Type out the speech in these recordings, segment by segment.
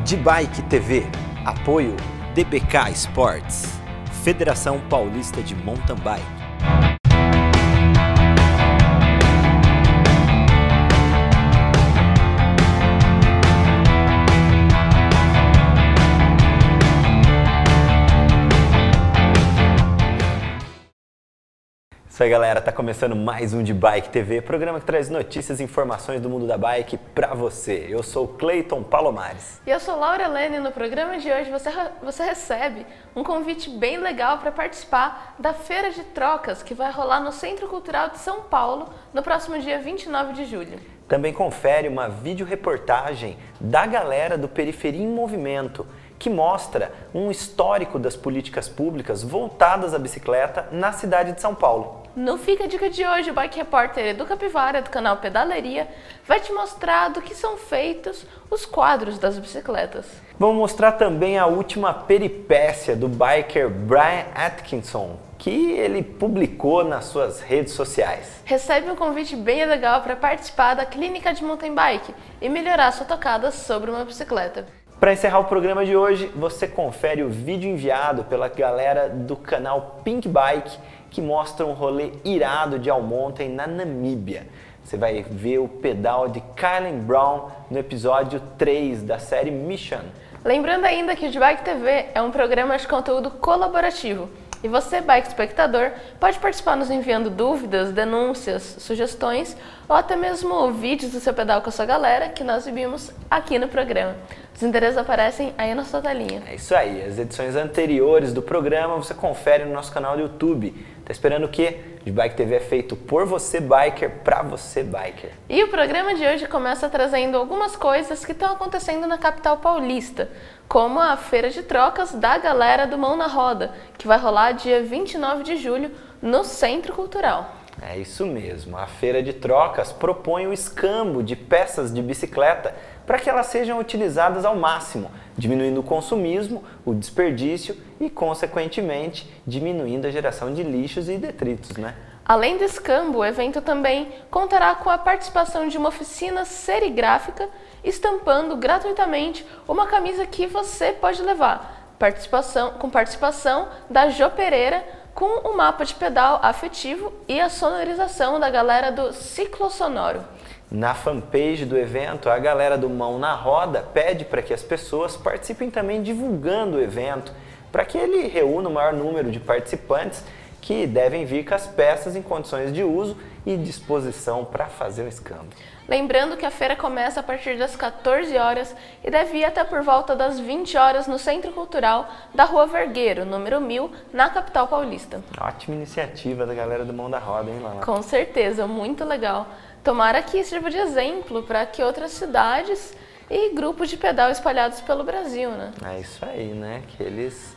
D-Bike TV, apoio DBK Sports, Federação Paulista de Mountain Bike. Isso aí, galera, tá começando mais um D-Bike TV, programa que traz notícias e informações do mundo da bike pra você. Eu sou o Cleiton Palomares. E eu sou Laura Lene. No programa de hoje você recebe um convite bem legal para participar da Feira de Trocas, que vai rolar no Centro Cultural de São Paulo no próximo dia 29 de julho. Também confere uma videoreportagem da galera do Periferia em Movimento, que mostra um histórico das políticas públicas voltadas à bicicleta na cidade de São Paulo. No Fica a Dica de hoje, o bike repórter Edu Capivara, do canal Pedaleria, vai te mostrar do que são feitos os quadros das bicicletas. Vamos mostrar também a última peripécia do biker Brian Atkinson, que ele publicou nas suas redes sociais. Recebe um convite bem legal para participar da clínica de mountain bike e melhorar sua tocada sobre uma bicicleta. Para encerrar o programa de hoje, você confere o vídeo enviado pela galera do canal Pink Bike, que mostra um rolê irado de all mountain na Namíbia. Você vai ver o pedal de Kylen Brown no episódio 3 da série Mission. Lembrando ainda que o D-Bike TV é um programa de conteúdo colaborativo. E você, bike espectador, pode participar nos enviando dúvidas, denúncias, sugestões ou até mesmo vídeos do seu pedal com a sua galera que nós exibimos aqui no programa. Os endereços aparecem aí na sua telinha. É isso aí, as edições anteriores do programa você confere no nosso canal do YouTube. Tá esperando o quê? O D-Bike TV é feito por você, biker, pra você, biker. E o programa de hoje começa trazendo algumas coisas que estão acontecendo na capital paulista, como a Feira de Trocas da galera do Mão na Roda, que vai rolar dia 29 de julho no Centro Cultural. É isso mesmo, a Feira de Trocas propõe o escambo de peças de bicicleta para que elas sejam utilizadas ao máximo, diminuindo o consumismo, o desperdício e, consequentemente, diminuindo a geração de lixos e detritos, né? Além do escambo, o evento também contará com a participação de uma oficina serigráfica, estampando gratuitamente uma camisa que você pode levar, com participação da Jô Pereira, com o mapa de pedal afetivo e a sonorização da galera do Ciclo Sonoro. Na fanpage do evento, a galera do Mão na Roda pede para que as pessoas participem também divulgando o evento, para que ele reúna o maior número de participantes que devem vir com as peças em condições de uso e disposição para fazer o escambo. Lembrando que a feira começa a partir das 14 horas e deve ir até por volta das 20 horas no Centro Cultural da Rua Vergueiro, número 1000, na capital paulista. Ótima iniciativa da galera do Mão da Roda, hein, Lala? Com certeza, muito legal. Tomara que sirva de exemplo para que outras cidades e grupos de pedal espalhados pelo Brasil, né? É isso aí, né? Que eles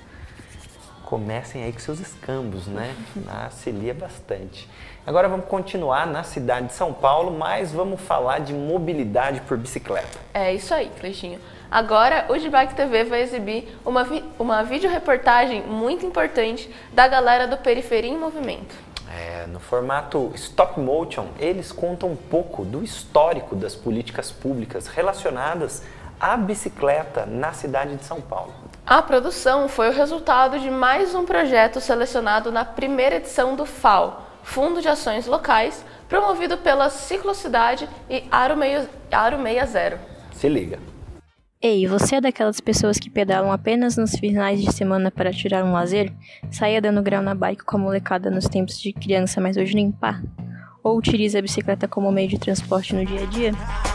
comecem aí com seus escambos, né? Auxilia bastante. Agora vamos continuar na cidade de São Paulo, mas vamos falar de mobilidade por bicicleta. É isso aí, Cleitinho. Agora o D-Bike TV vai exibir uma videoreportagem muito importante da galera do Periferia em Movimento. No formato stop motion, eles contam um pouco do histórico das políticas públicas relacionadas à bicicleta na cidade de São Paulo. A produção foi o resultado de mais um projeto selecionado na primeira edição do FAO, Fundo de Ações Locais, promovido pela Ciclocidade e Aro 60. Se liga! Ei, você é daquelas pessoas que pedalam apenas nos finais de semana para tirar um lazer? Saia dando grau na bike com a molecada nos tempos de criança, mas hoje nem pá? Ou utiliza a bicicleta como meio de transporte no dia a dia?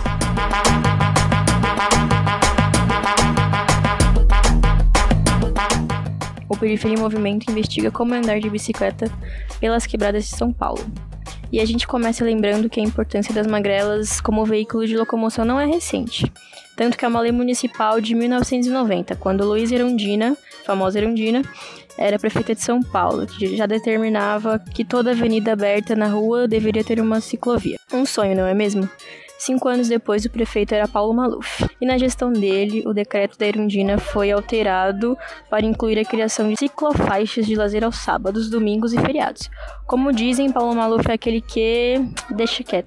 O Periferia em Movimento investiga como andar de bicicleta pelas quebradas de São Paulo. E a gente começa lembrando que a importância das magrelas como veículo de locomoção não é recente. Tanto que é uma lei municipal de 1990, quando Luiz Erundina, famosa Erundina, era prefeita de São Paulo, que já determinava que toda avenida aberta na rua deveria ter uma ciclovia. Um sonho, não é mesmo? 5 anos depois, o prefeito era Paulo Maluf. E na gestão dele, o decreto da Erundina foi alterado para incluir a criação de ciclofaixas de lazer aos sábados, domingos e feriados. Como dizem, Paulo Maluf é aquele que deixa quieto.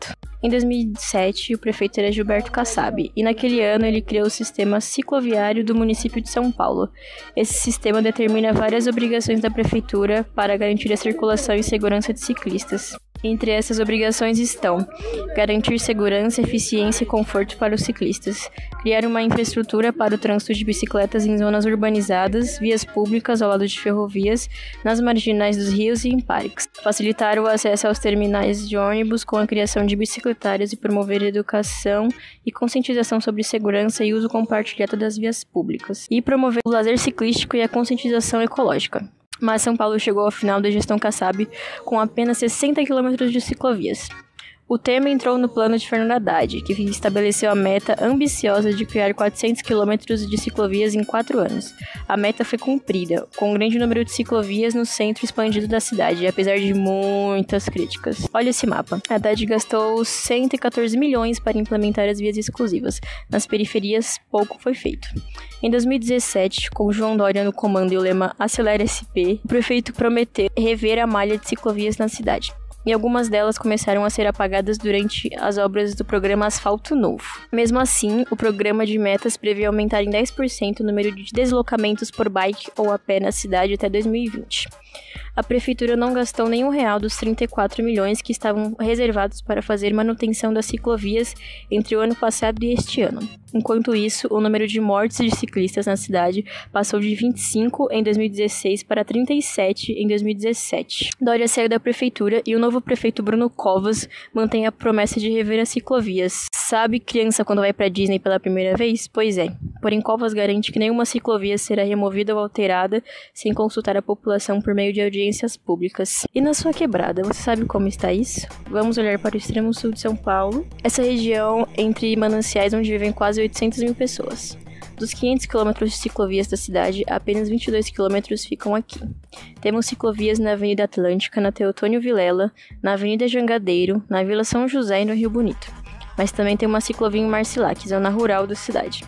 Em 2007, o prefeito era Gilberto Kassab, e naquele ano ele criou o sistema cicloviário do município de São Paulo. Esse sistema determina várias obrigações da prefeitura para garantir a circulação e segurança de ciclistas. Entre essas obrigações estão garantir segurança, eficiência e conforto para os ciclistas, criar uma infraestrutura para o trânsito de bicicletas em zonas urbanizadas, vias públicas ao lado de ferrovias, nas marginais dos rios e em parques, facilitar o acesso aos terminais de ônibus com a criação de bicicletários e promover educação e conscientização sobre segurança e uso compartilhado das vias públicas, e promover o lazer ciclístico e a conscientização ecológica. Mas São Paulo chegou ao final da gestão Kassab com apenas 60 quilômetros de ciclovias. O tema entrou no plano de Fernando Haddad, que estabeleceu a meta ambiciosa de criar 400 quilômetros de ciclovias em 4 anos. A meta foi cumprida, com um grande número de ciclovias no centro expandido da cidade, apesar de muitas críticas. Olha esse mapa. Haddad gastou 114 milhões para implementar as vias exclusivas. Nas periferias, pouco foi feito. Em 2017, com João Dória no comando e o lema Acelera SP, o prefeito prometeu rever a malha de ciclovias na cidade. E algumas delas começaram a ser apagadas durante as obras do programa Asfalto Novo. Mesmo assim, o programa de metas prevê aumentar em 10% o número de deslocamentos por bike ou a pé na cidade até 2020. A prefeitura não gastou nenhum real dos 34 milhões que estavam reservados para fazer manutenção das ciclovias entre o ano passado e este ano. Enquanto isso, o número de mortes de ciclistas na cidade passou de 25 em 2016 para 37 em 2017. Dória saiu da prefeitura e o novo prefeito Bruno Covas mantém a promessa de rever as ciclovias. Sabe criança quando vai para Disney pela primeira vez? Pois é. Porém, Covas garante que nenhuma ciclovia será removida ou alterada sem consultar a população por meio de audiências públicas. E na sua quebrada, você sabe como está isso? Vamos olhar para o extremo sul de São Paulo, essa região entre mananciais onde vivem quase 800 mil pessoas. Dos 500 quilômetros de ciclovias da cidade, apenas 22 quilômetros ficam aqui. Temos ciclovias na Avenida Atlântica, na Teotônio Vilela, na Avenida Jangadeiro, na Vila São José e no Rio Bonito. Mas também tem uma ciclovia em Marcilac, zona rural da cidade.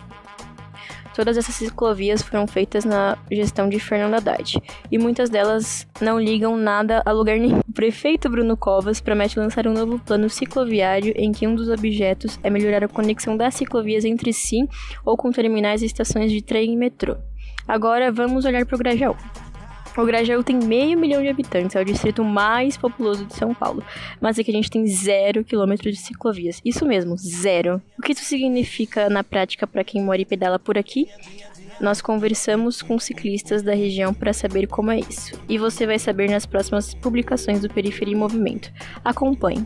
Todas essas ciclovias foram feitas na gestão de Fernando Haddad, e muitas delas não ligam nada a lugar nenhum. O prefeito Bruno Covas promete lançar um novo plano cicloviário em que um dos objetos é melhorar a conexão das ciclovias entre si ou com terminais e estações de trem e metrô. Agora vamos olhar para o Grajaú. O Grajaú tem 500 mil de habitantes, é o distrito mais populoso de São Paulo, mas aqui a gente tem 0 quilômetros de ciclovias. Isso mesmo, 0. O que isso significa na prática para quem mora e pedala por aqui? Nós conversamos com ciclistas da região para saber como é isso. E você vai saber nas próximas publicações do Periferia em Movimento. Acompanhe.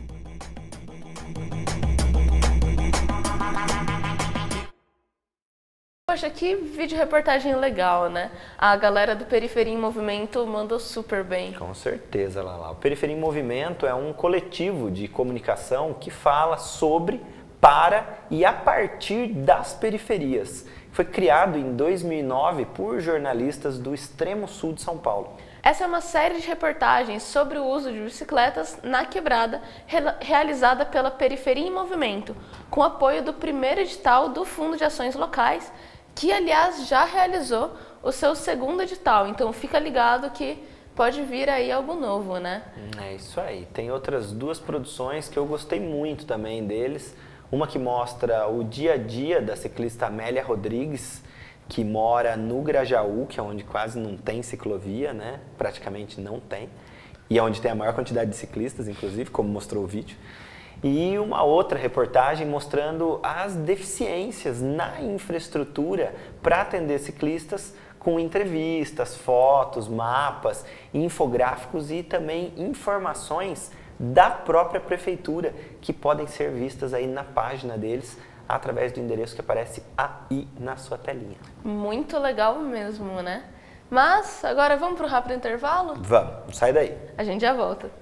Poxa, que vídeo reportagem legal, né? A galera do Periferia em Movimento mandou super bem. Com certeza, Lala. O Periferia em Movimento é um coletivo de comunicação que fala sobre, para e a partir das periferias. Foi criado em 2009 por jornalistas do extremo sul de São Paulo. Essa é uma série de reportagens sobre o uso de bicicletas na quebrada, realizada pela Periferia em Movimento, com apoio do primeiro edital do Fundo de Ações Locais, que, aliás, já realizou o seu segundo edital. Então, fica ligado que pode vir aí algo novo, né? É isso aí. Tem outras 2 produções que eu gostei muito também deles. Uma que mostra o dia a dia da ciclista Amélia Rodrigues, que mora no Grajaú, que é onde quase não tem ciclovia, né? Praticamente não tem. E é onde tem a maior quantidade de ciclistas, inclusive, como mostrou o vídeo. E uma outra reportagem mostrando as deficiências na infraestrutura para atender ciclistas, com entrevistas, fotos, mapas, infográficos e também informações da própria prefeitura que podem ser vistas aí na página deles através do endereço que aparece aí na sua telinha. Muito legal mesmo, né? Mas agora vamos para o rápido intervalo? Vamos, sai daí. A gente já volta.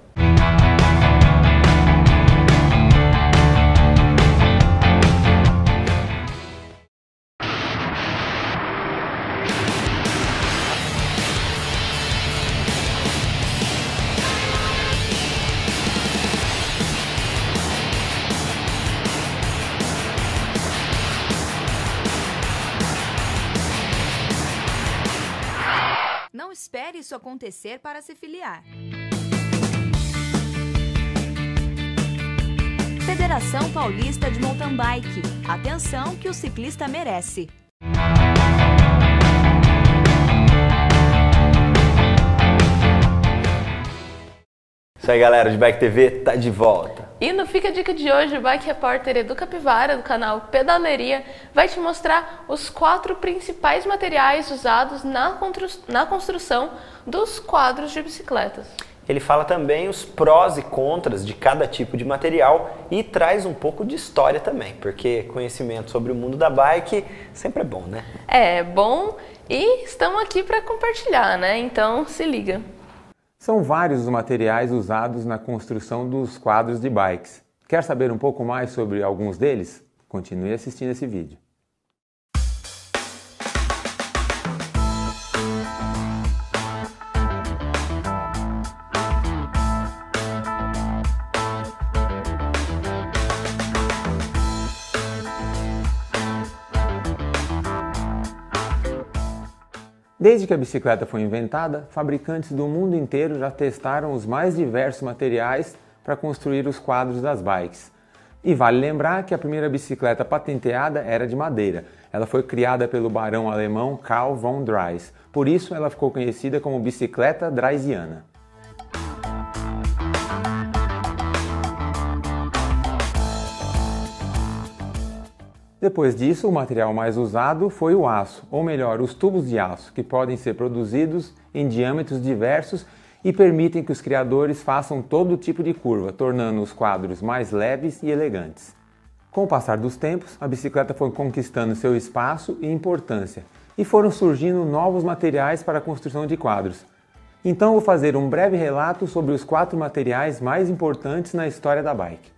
Não espere isso acontecer para se filiar. Federação Paulista de Mountain Bike. Atenção que o ciclista merece. Isso aí, galera, de Bike TV tá de volta. E no Fica a Dica de hoje, o Bike Repórter Edu Capivara, do canal Pedaleria, vai te mostrar os 4 principais materiais usados na construção dos quadros de bicicletas. Ele fala também os prós e contras de cada tipo de material e traz um pouco de história também, porque conhecimento sobre o mundo da bike sempre é bom, né? É bom e estamos aqui para compartilhar, né? Então se liga. São vários os materiais usados na construção dos quadros de bikes. Quer saber um pouco mais sobre alguns deles? Continue assistindo esse vídeo. Desde que a bicicleta foi inventada, fabricantes do mundo inteiro já testaram os mais diversos materiais para construir os quadros das bikes. E vale lembrar que a primeira bicicleta patenteada era de madeira. Ela foi criada pelo barão alemão Karl von Drais. Por isso ela ficou conhecida como bicicleta draisiana. Depois disso, o material mais usado foi o aço, ou melhor, os tubos de aço, que podem ser produzidos em diâmetros diversos e permitem que os criadores façam todo tipo de curva, tornando os quadros mais leves e elegantes. Com o passar dos tempos, a bicicleta foi conquistando seu espaço e importância, e foram surgindo novos materiais para a construção de quadros. Então vou fazer um breve relato sobre os 4 materiais mais importantes na história da bike.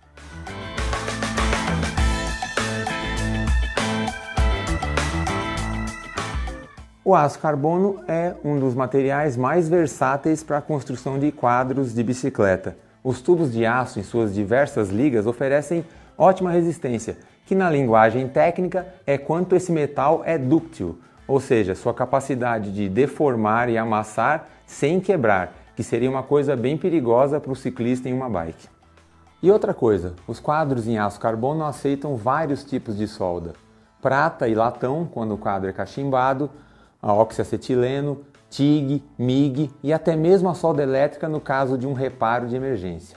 O aço carbono é um dos materiais mais versáteis para a construção de quadros de bicicleta. Os tubos de aço em suas diversas ligas oferecem ótima resistência, que na linguagem técnica é quanto esse metal é dúctil, ou seja, sua capacidade de deformar e amassar sem quebrar, que seria uma coisa bem perigosa para o ciclista em uma bike. E outra coisa, os quadros em aço carbono aceitam vários tipos de solda: prata e latão, quando o quadro é cachimbado, a oxiacetileno, TIG, MIG e até mesmo a solda elétrica no caso de um reparo de emergência.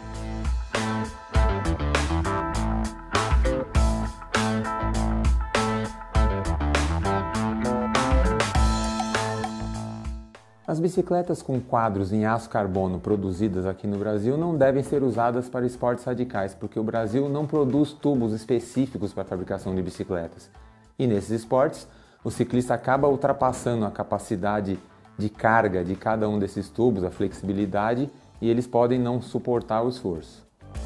As bicicletas com quadros em aço carbono produzidas aqui no Brasil não devem ser usadas para esportes radicais, porque o Brasil não produz tubos específicos para a fabricação de bicicletas. E nesses esportes, o ciclista acaba ultrapassando a capacidade de carga de cada um desses tubos, a flexibilidade, e eles podem não suportar o esforço.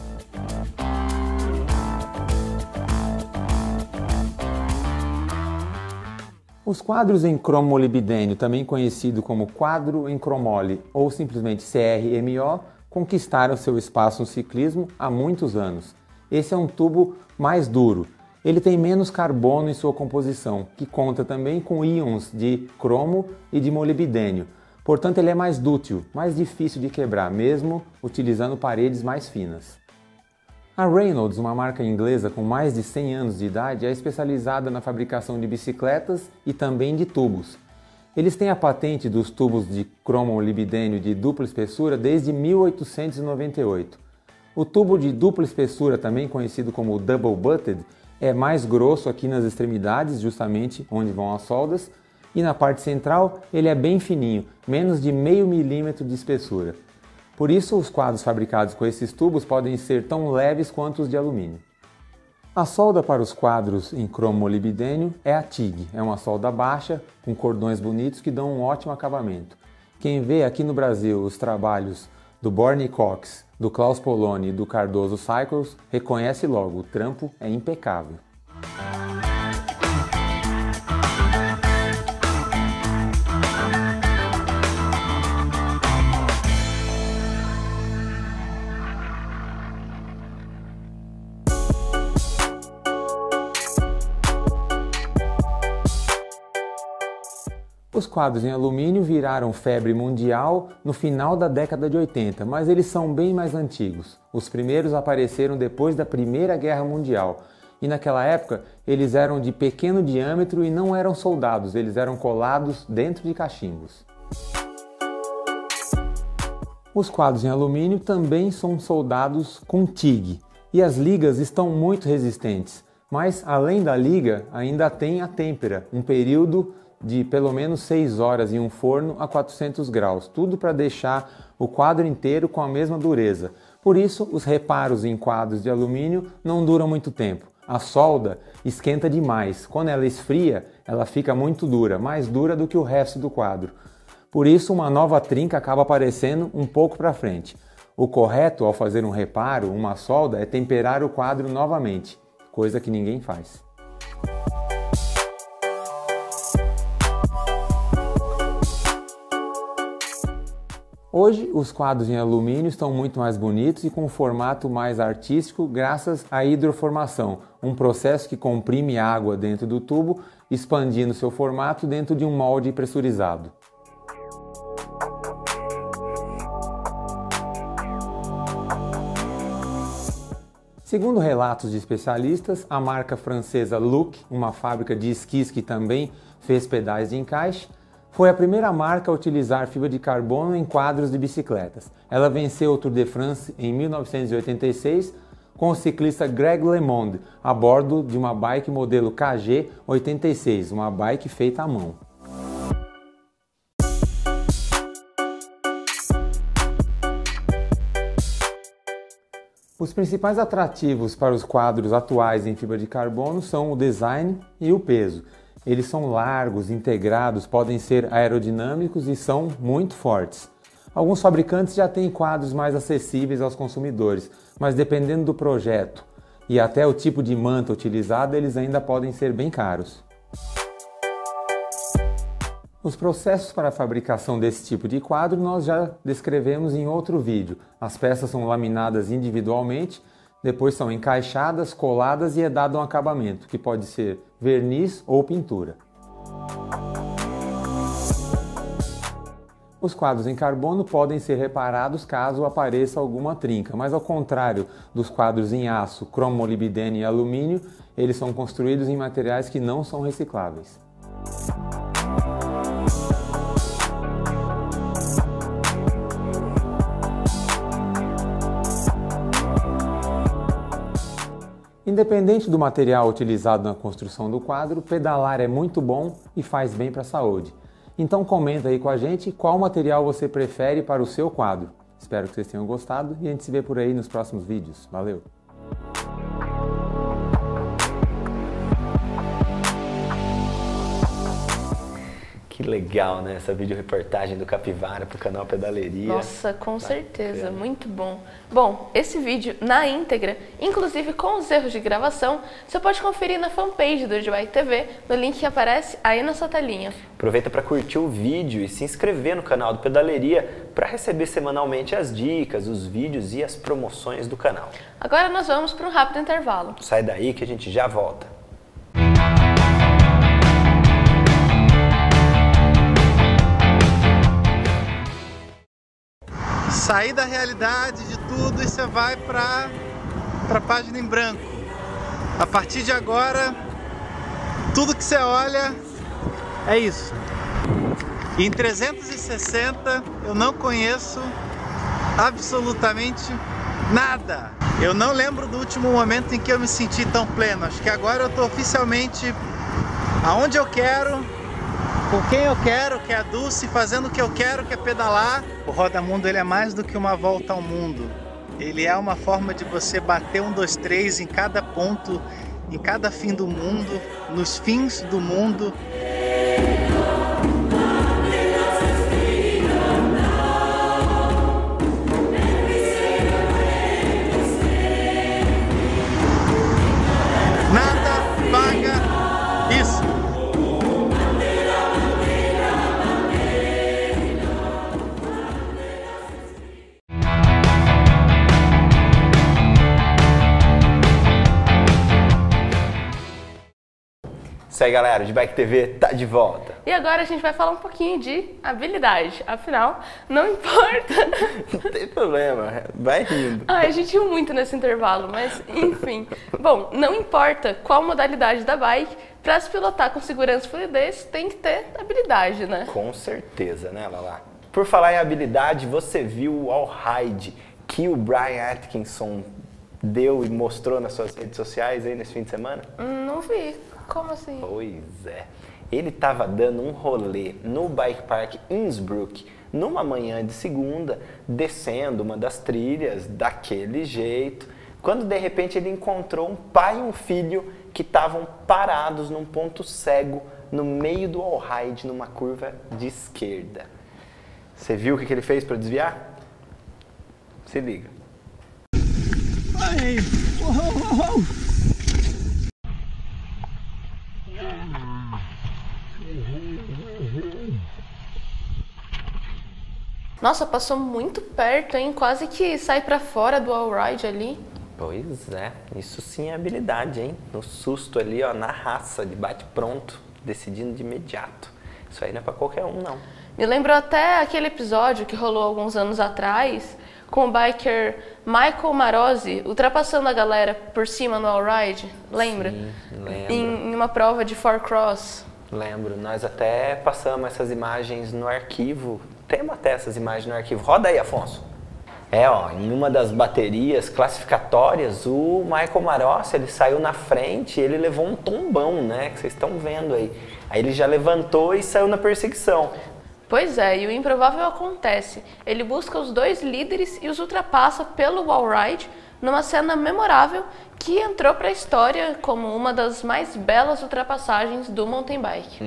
Os quadros em cromolibdênio, também conhecido como quadro em cromole ou simplesmente CRMO, conquistaram seu espaço no ciclismo há muitos anos. Esse é um tubo mais duro. Ele tem menos carbono em sua composição, que conta também com íons de cromo e de molibdênio. Portanto, ele é mais dúctil, mais difícil de quebrar, mesmo utilizando paredes mais finas. A Reynolds, uma marca inglesa com mais de 100 anos de idade, é especializada na fabricação de bicicletas e também de tubos. Eles têm a patente dos tubos de cromo-molibdênio de dupla espessura desde 1898. O tubo de dupla espessura, também conhecido como double butted, é mais grosso aqui nas extremidades, justamente onde vão as soldas, e na parte central ele é bem fininho, menos de meio milímetro de espessura. Por isso, os quadros fabricados com esses tubos podem ser tão leves quanto os de alumínio. A solda para os quadros em cromo-molibdênio é a TIG, é uma solda baixa, com cordões bonitos que dão um ótimo acabamento. Quem vê aqui no Brasil os trabalhos do Borne Cox, do Klaus Poloni e do Cardoso Cycles, reconhece logo, o trampo é impecável. Os quadros em alumínio viraram febre mundial no final da década de 80, mas eles são bem mais antigos. Os primeiros apareceram depois da Primeira Guerra Mundial e naquela época eles eram de pequeno diâmetro e não eram soldados, eles eram colados dentro de cachimbos. Os quadros em alumínio também são soldados com TIG e as ligas estão muito resistentes, mas além da liga ainda tem a têmpera, um período de pelo menos 6 horas em um forno a 400 graus, tudo para deixar o quadro inteiro com a mesma dureza. Por isso, os reparos em quadros de alumínio não duram muito tempo. A solda esquenta demais. Quando ela esfria, ela fica muito dura, mais dura do que o resto do quadro. Por isso, uma nova trinca acaba aparecendo um pouco para frente. O correto ao fazer um reparo, uma solda, é temperar o quadro novamente, coisa que ninguém faz. Hoje, os quadros em alumínio estão muito mais bonitos e com um formato mais artístico graças à hidroformação, um processo que comprime água dentro do tubo, expandindo seu formato dentro de um molde pressurizado. Segundo relatos de especialistas, a marca francesa Look, uma fábrica de esquis que também fez pedais de encaixe, foi a primeira marca a utilizar fibra de carbono em quadros de bicicletas. Ela venceu o Tour de France em 1986 com o ciclista Greg LeMond a bordo de uma bike modelo KG86, uma bike feita à mão. Os principais atrativos para os quadros atuais em fibra de carbono são o design e o peso. Eles são largos, integrados, podem ser aerodinâmicos e são muito fortes. Alguns fabricantes já têm quadros mais acessíveis aos consumidores, mas dependendo do projeto e até o tipo de manta utilizada, eles ainda podem ser bem caros. Os processos para a fabricação desse tipo de quadro nós já descrevemos em outro vídeo. As peças são laminadas individualmente, depois são encaixadas, coladas e é dado um acabamento, que pode ser verniz ou pintura. Os quadros em carbono podem ser reparados caso apareça alguma trinca, mas ao contrário dos quadros em aço, cromolibdênio e alumínio, eles são construídos em materiais que não são recicláveis. Independente do material utilizado na construção do quadro, pedalar é muito bom e faz bem para a saúde. Então comenta aí com a gente qual material você prefere para o seu quadro. Espero que vocês tenham gostado e a gente se vê por aí nos próximos vídeos. Valeu! Que legal, né? Essa videoreportagem do Capivara para o canal Pedaleria. Nossa, com certeza, muito bom. Bom, esse vídeo na íntegra, inclusive com os erros de gravação, você pode conferir na fanpage do Joy TV, no link que aparece aí na sua telinha. Aproveita para curtir o vídeo e se inscrever no canal do Pedaleria para receber semanalmente as dicas, os vídeos e as promoções do canal. Agora nós vamos para um rápido intervalo. Sai daí que a gente já volta. Sair da realidade de tudo e você vai para a página em branco. A partir de agora, tudo que você olha é isso. E em 360 eu não conheço absolutamente nada. Eu não lembro do último momento em que eu me senti tão pleno. Acho que agora eu estou oficialmente aonde eu quero, com quem eu quero, que é a Dulce, fazendo o que eu quero, que é pedalar. O Rodamundo ele é mais do que uma volta ao mundo. Ele é uma forma de você bater 1, 2, 3 em cada ponto, em cada fim do mundo, nos fins do mundo. Nada paga isso. aí, galera, o de Bike TV tá de volta. E agora a gente vai falar um pouquinho de habilidade. Afinal, não importa. Não tem problema, vai rindo. Ai, a gente riu muito nesse intervalo, mas enfim. Bom, não importa qual modalidade da bike, para se pilotar com segurança e fluidez, tem que ter habilidade, né? Com certeza, né, Lala? Por falar em habilidade, você viu o all-ride que o Brian Atkinson deu e mostrou nas suas redes sociais aí nesse fim de semana? Não vi. Como assim? Pois é. Ele estava dando um rolê no Bike Park Innsbruck numa manhã de segunda, descendo uma das trilhas daquele jeito, quando de repente ele encontrou um pai e um filho que estavam parados num ponto cego no meio do all-ride numa curva de esquerda. Você viu o que ele fez para desviar? Se liga. Ai, Nossa, passou muito perto, hein? Quase que sai pra fora do all-ride ali. Pois é, isso sim é habilidade, hein? No susto ali, ó, na raça, de bate-pronto, decidindo de imediato. Isso aí não é pra qualquer um, não. Me lembrou até aquele episódio que rolou alguns anos atrás, com o biker Michael Marozzi ultrapassando a galera por cima no all-ride. Lembra? Sim, lembro. Em uma prova de 4Cross. Lembro, nós até passamos essas imagens no arquivo. Temos até essas imagens no arquivo. Roda aí, Afonso. Ó, em uma das baterias classificatórias, o Michael Marozzi, ele saiu na frente e ele levou um tombão, né, que vocês estão vendo aí. Aí ele já levantou e saiu na perseguição. Pois é, e o improvável acontece. Ele busca os dois líderes e os ultrapassa pelo wall-ride numa cena memorável que entrou para a história como uma das mais belas ultrapassagens do mountain bike.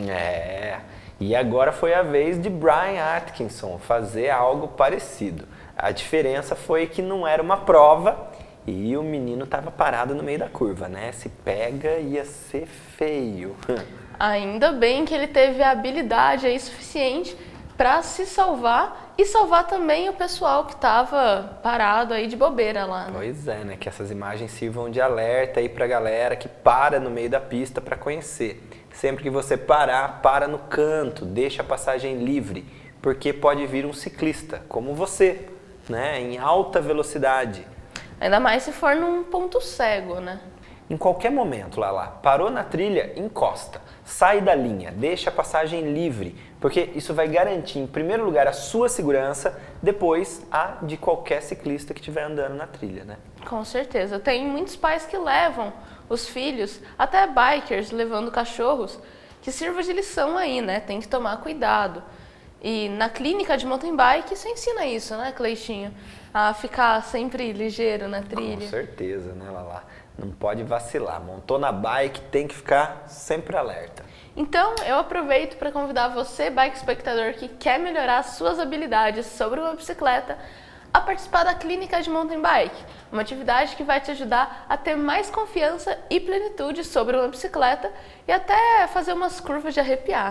E agora foi a vez de Brian Atkinson fazer algo parecido. A diferença foi que não era uma prova e o menino estava parado no meio da curva, né? Se pega, ia ser feio. Ainda bem que ele teve a habilidade aí suficiente para se salvar e salvar também o pessoal que estava parado aí de bobeira lá, né? Pois é, né? Que essas imagens sirvam de alerta aí pra galera que para no meio da pista para conhecer. Sempre que você parar, para no canto, deixa a passagem livre, porque pode vir um ciclista, como você, né? Em alta velocidade. Ainda mais se for num ponto cego, né? Em qualquer momento, Lala, parou na trilha, encosta, sai da linha, deixa a passagem livre, porque isso vai garantir, em primeiro lugar, a sua segurança, depois a de qualquer ciclista que estiver andando na trilha, né? Com certeza. Tem muitos pais que levam os filhos, até bikers levando cachorros, que sirva de lição aí, né? Tem que tomar cuidado. E na clínica de mountain bike, você ensina isso, né, Cleitinho? A ficar sempre ligeiro na trilha. Com certeza, né, Lala? Não pode vacilar. Montou na bike, tem que ficar sempre alerta. Então, eu aproveito para convidar você, bike espectador, que quer melhorar suas habilidades sobre uma bicicleta, a participar da clínica de mountain bike, uma atividade que vai te ajudar a ter mais confiança e plenitude sobre uma bicicleta e até fazer umas curvas de arrepiar.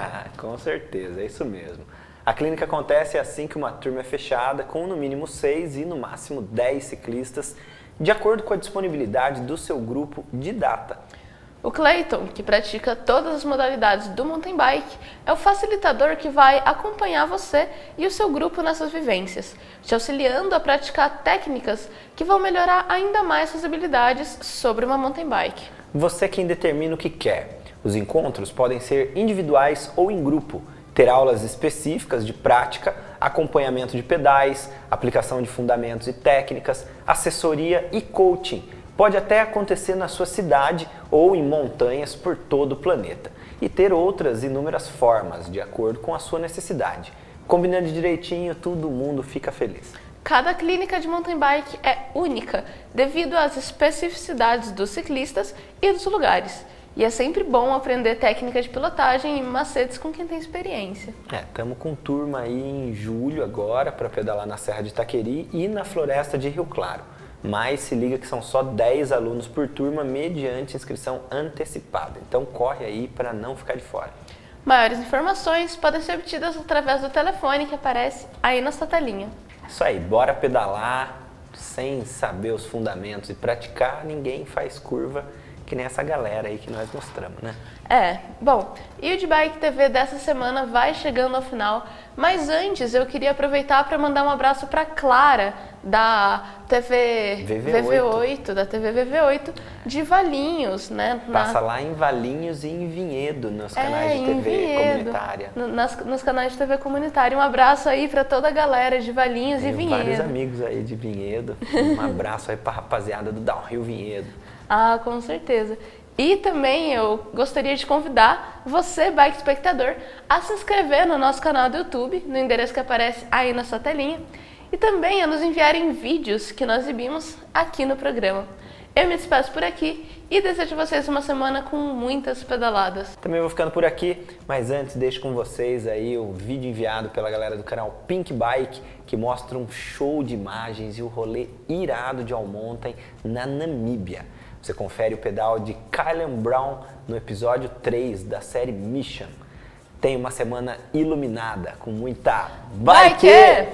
Com certeza, é isso mesmo. A clínica acontece assim que uma turma é fechada, com no mínimo 6 e no máximo 10 ciclistas, de acordo com a disponibilidade do seu grupo de data. O Clayton, que pratica todas as modalidades do mountain bike, é o facilitador que vai acompanhar você e o seu grupo nessas vivências, te auxiliando a praticar técnicas que vão melhorar ainda mais suas habilidades sobre uma mountain bike. Você é quem determina o que quer. Os encontros podem ser individuais ou em grupo, ter aulas específicas de prática, acompanhamento de pedais, aplicação de fundamentos e técnicas, assessoria e coaching. Pode até acontecer na sua cidade ou em montanhas por todo o planeta e ter outras inúmeras formas de acordo com a sua necessidade. Combinando direitinho, todo mundo fica feliz. Cada clínica de mountain bike é única devido às especificidades dos ciclistas e dos lugares. E é sempre bom aprender técnica de pilotagem e macetes com quem tem experiência. Estamos com turma aí em julho agora para pedalar na Serra de Itaqueri e na Floresta de Rio Claro. Mas se liga que são só 10 alunos por turma mediante inscrição antecipada. Então corre aí para não ficar de fora. Maiores informações podem ser obtidas através do telefone que aparece aí na sua telinha. Isso aí, bora pedalar sem saber os fundamentos e praticar, ninguém faz curva que nem essa galera aí que nós mostramos, né? Bom, e o de Bike TV dessa semana vai chegando ao final, mas antes eu queria aproveitar para mandar um abraço para Clara, da TV VV8, da TV VV8 de Valinhos, né? Passa lá em Valinhos e em Vinhedo, nos canais de TV comunitária. Nos canais de TV comunitária. Um abraço aí para toda a galera de Valinhos e Vinhedo. Vários amigos aí de Vinhedo. Um abraço aí para a rapaziada do Downhill Vinhedo. Ah, com certeza. E também eu gostaria de convidar você, bike espectador, a se inscrever no nosso canal do YouTube, no endereço que aparece aí na sua telinha, e também a nos enviarem vídeos que nós exibimos aqui no programa. Eu me despeço por aqui e desejo a vocês uma semana com muitas pedaladas. Também vou ficando por aqui, mas antes deixo com vocês aí o vídeo enviado pela galera do canal Pink Bike, que mostra um show de imagens e o rolê irado de All Mountain na Namíbia. Você confere o pedal de Kylan Brown no episódio 3 da série Mission. Tenha uma semana iluminada, com muita bike!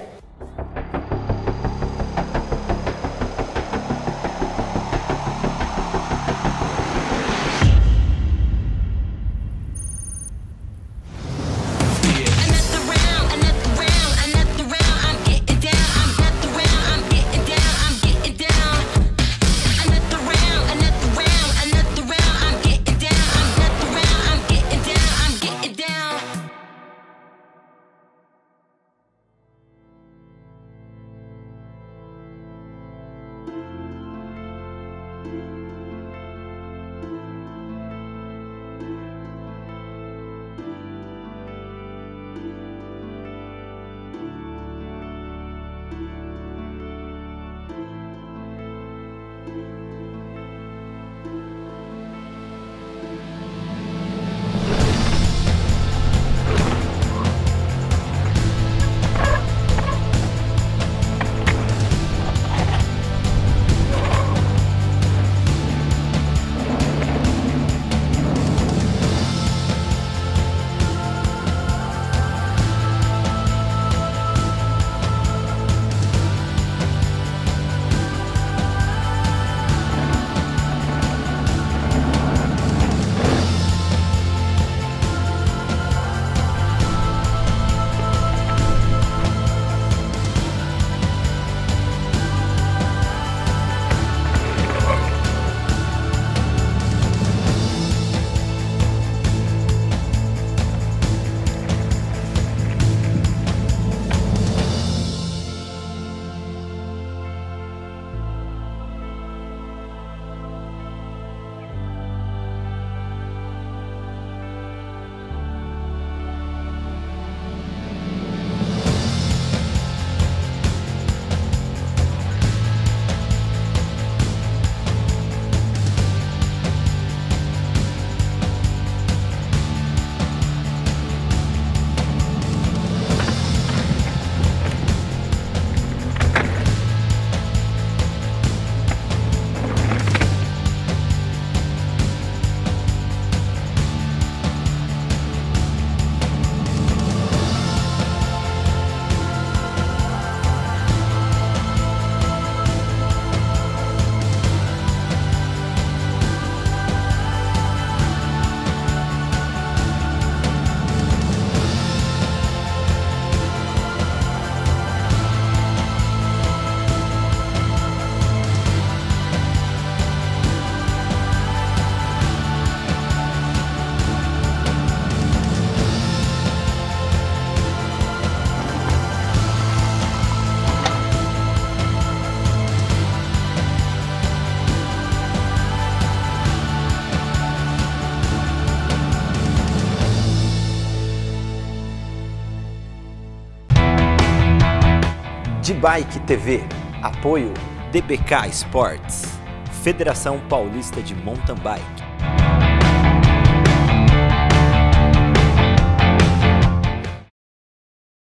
De Bike TV, apoio DBK Sports, Federação Paulista de Mountain Bike.